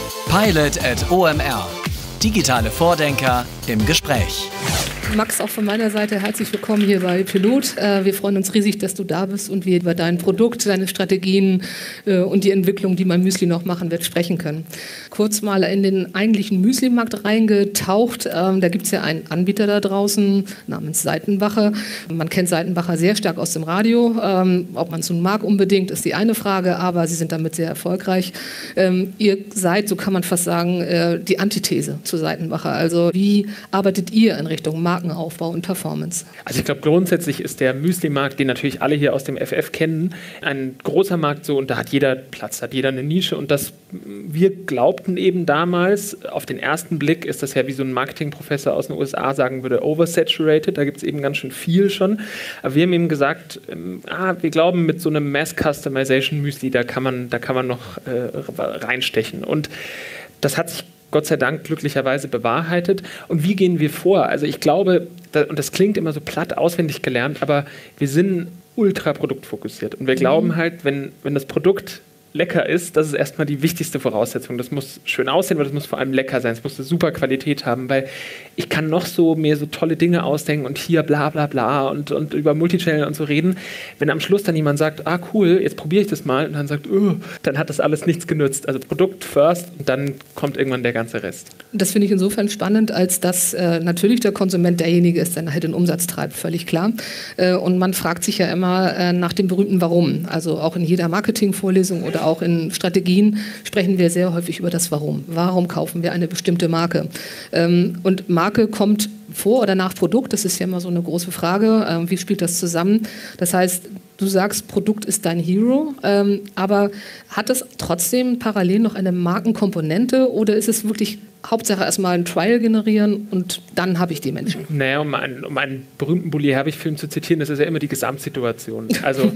Pilot@OMR. Digitale Vordenker im Gespräch. Max, auch von meiner Seite herzlich willkommen hier bei Pilot. Wir freuen uns riesig, dass du da bist und wir über dein Produkt, deine Strategien und die Entwicklung, die man Müsli noch machen wird, sprechen können. Kurz mal in den eigentlichen Müsli-Markt reingetaucht. Da gibt es ja einen Anbieter da draußen namens Seitenbacher. Man kennt Seitenbacher sehr stark aus dem Radio. Ob man es nun mag unbedingt, ist die eine Frage, aber sie sind damit sehr erfolgreich. Ihr seid, so kann man fast sagen, die Antithese zu Seitenbacher. Also wie arbeitet ihr in Richtung Markenaufbau und Performance? Also ich glaube, grundsätzlich ist der Müsli-Markt, den natürlich alle hier aus dem FF kennen, ein großer Markt so, und da hat jeder Platz, hat jeder eine Nische, und das, wir glaubten eben damals, auf den ersten Blick ist das ja, wie so ein Marketingprofessor aus den USA sagen würde, oversaturated, da gibt es eben ganz schön viel schon, aber wir haben eben gesagt, wir glauben, mit so einem Mass-Customization-Müsli, da kann man noch reinstechen, und das hat sich Gott sei Dank glücklicherweise bewahrheitet. Und wie gehen wir vor? Also ich glaube, und das klingt immer so platt auswendig gelernt, aber wir sind ultra produktfokussiert. Und wir glauben halt, wenn das Produkt lecker ist, das ist erstmal die wichtigste Voraussetzung. Das muss schön aussehen, aber das muss vor allem lecker sein. Es muss eine super Qualität haben, weil ich kann noch mir so tolle Dinge ausdenken und hier bla bla bla und über Multichannel und so reden. Wenn am Schluss dann jemand sagt, cool, jetzt probiere ich das mal, und dann sagt, dann hat das alles nichts genützt. Also Produkt first, und dann kommt irgendwann der ganze Rest. Das finde ich insofern spannend, als dass natürlich der Konsument derjenige ist, der halt den Umsatz treibt, völlig klar. Und man fragt sich ja immer nach dem berühmten Warum. Also auch in jeder Marketingvorlesung oder auch in Strategien sprechen wir sehr häufig über das Warum. Warum kaufen wir eine bestimmte Marke? Und Marke kommt vor oder nach Produkt, das ist ja immer so eine große Frage. Wie spielt das zusammen? Das heißt, du sagst, Produkt ist dein Hero, aber hat es trotzdem parallel noch eine Markenkomponente, oder ist es wirklich Hauptsache erstmal ein Trial generieren und dann habe ich die Menschen? Naja, um einen berühmten Bully Herbig-Film zu zitieren, das ist ja immer die Gesamtsituation. Also,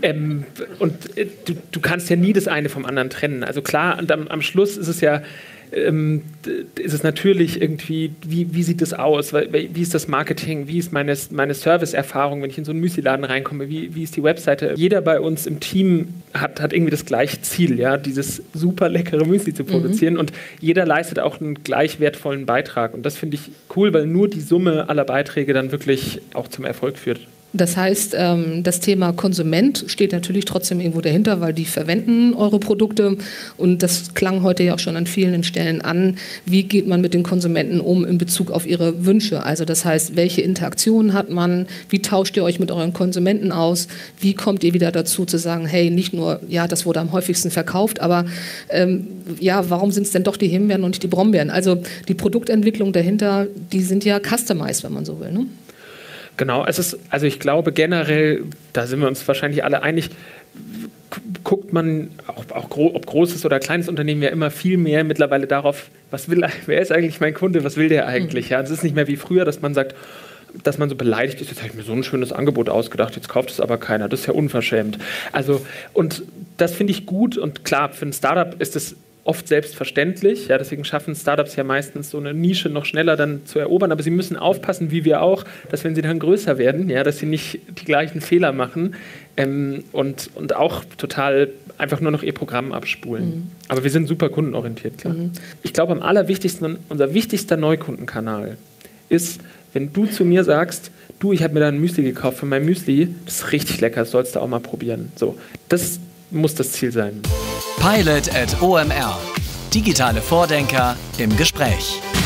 du kannst ja nie das eine vom anderen trennen. Also klar, und am Schluss ist es ja, ist es natürlich irgendwie, wie sieht das aus, wie ist das Marketing, wie ist meine Service-Erfahrung, wenn ich in so einen Müsli-Laden reinkomme, wie ist die Webseite. Jeder bei uns im Team hat irgendwie das gleiche Ziel, ja, dieses super leckere Müsli zu produzieren, und jeder leistet auch einen gleich wertvollen Beitrag, und das finde ich cool, weil nur die Summe aller Beiträge dann wirklich auch zum Erfolg führt. Das heißt, das Thema Konsument steht natürlich trotzdem irgendwo dahinter, weil die verwenden eure Produkte, und das klang heute ja auch schon an vielen Stellen an. Wie geht man mit den Konsumenten um in Bezug auf ihre Wünsche? Also das heißt, welche Interaktionen hat man? Wie tauscht ihr euch mit euren Konsumenten aus? Wie kommt ihr wieder dazu zu sagen, hey, nicht nur, ja, das wurde am häufigsten verkauft, aber warum sind es denn doch die Himbeeren und nicht die Brombeeren? Also die Produktentwicklung dahinter, die sind ja customized, wenn man so will, ne? Genau, also ich glaube generell, da sind wir uns wahrscheinlich alle einig, guckt man, ob großes oder kleines Unternehmen, ja immer viel mehr mittlerweile darauf, wer ist eigentlich mein Kunde, was will der eigentlich? Ja, es ist nicht mehr wie früher, dass man sagt, dass man so beleidigt ist, jetzt habe ich mir so ein schönes Angebot ausgedacht, jetzt kauft es aber keiner, das ist ja unverschämt. Also, und das finde ich gut, und klar, für ein Startup ist es oft selbstverständlich, ja, deswegen schaffen Startups ja meistens so eine Nische noch schneller dann zu erobern, aber sie müssen aufpassen, wie wir auch, dass wenn sie dann größer werden, ja, dass sie nicht die gleichen Fehler machen und auch total einfach nur noch ihr Programm abspulen. Aber wir sind super kundenorientiert, klar. Ich glaube, am allerwichtigsten, unser wichtigster Neukundenkanal ist, wenn du zu mir sagst, ich habe mir da ein Müsli gekauft für mein Müsli, das ist richtig lecker, das sollst du auch mal probieren. So, das muss das Ziel sein. Pilot@OMR. Digitale Vordenker im Gespräch.